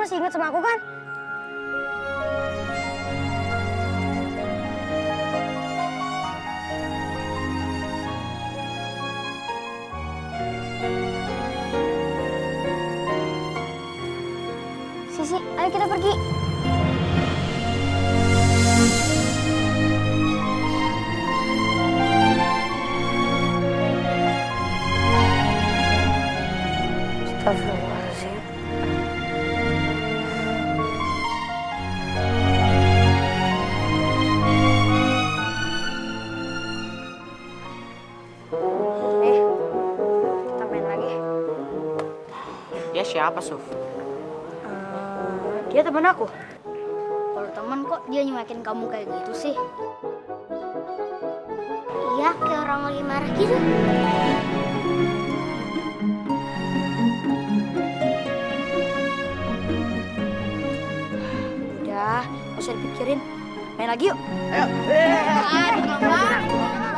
masih ingat sama aku kan? Sisi, ayo kita pergi. Astagfirullahaladzim. Kita main lagi. Dia siapa, Suf? Dia teman aku. Kalau teman kok dia nyuekin kamu kayak gitu sih? Iya, kayak orang lagi marah gitu. Udah, nggak usah dipikirin. Main lagi yuk. Ayo. Aduh,